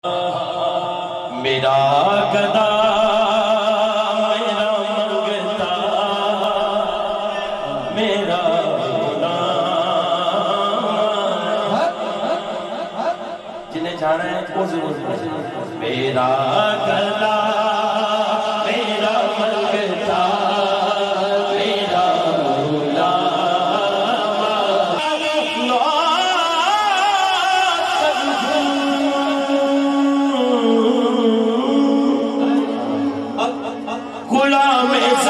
میرا گدا میرا منگتا میرا غلام جنہیں جانا ہے وہ ضرور میرا گدا میرا منگتا میرا غلام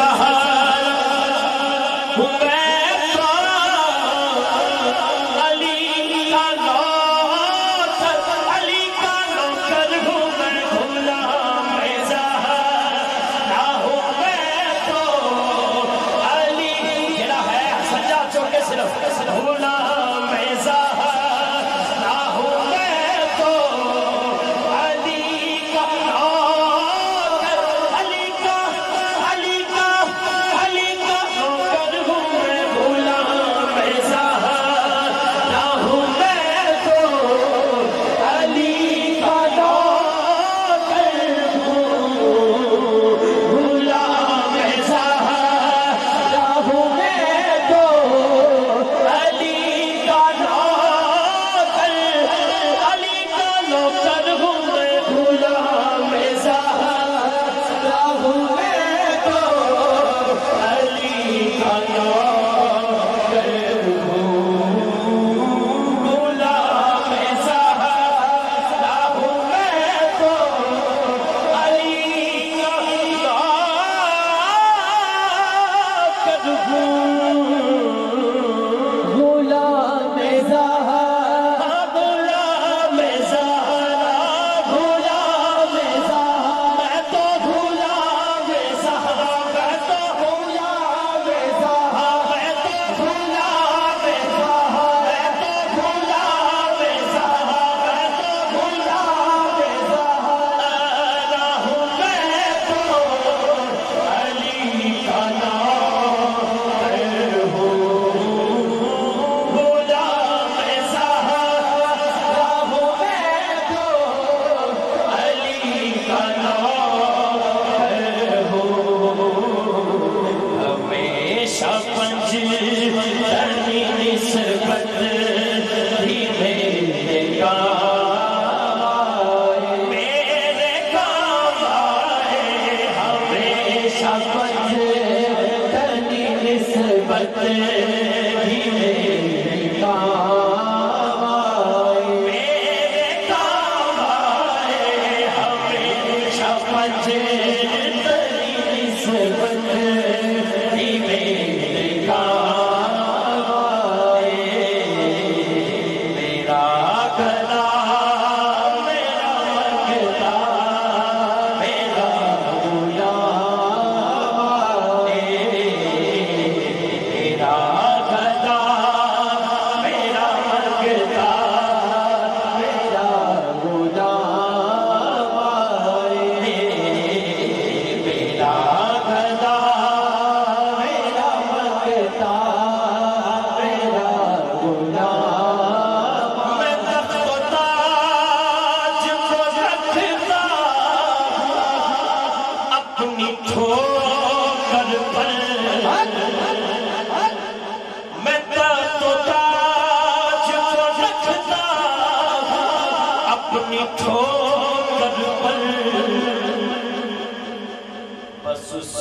بس اس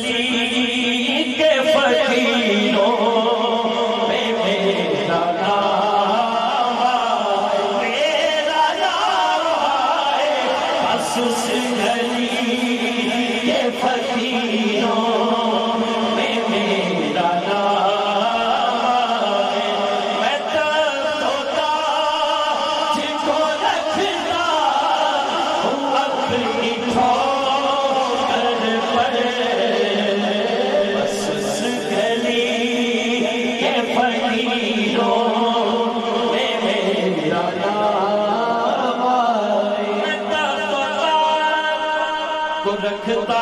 گلی کے فقیروں میں میرا نام آئے بس اس گلی کے فقیروں میں میرا نام آئے میں تو تاج کو رکھتا ہوں اپنی رکھتا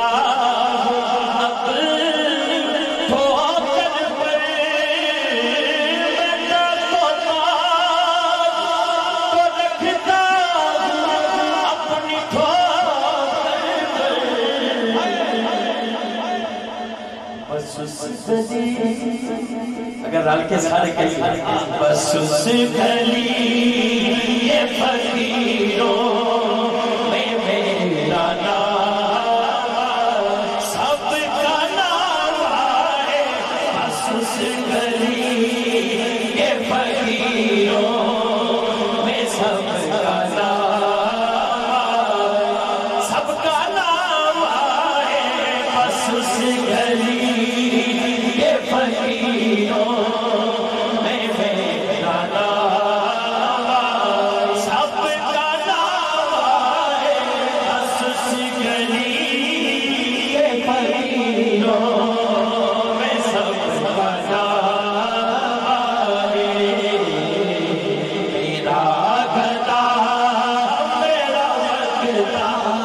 اگر رل کے سارے کہیں بس اس گلی یہ فقیروں میں میرا نام سب کا نام آئے بس اس گلی یہ فقیروں میں سب کا نام سب کا نام آئے بس اس گلی یہ فقیروں میں میرا نام سب کا نام آئے بس اس گلی یہ فقیروں میں سب کا نام آئے میرا گدا میرا وقتا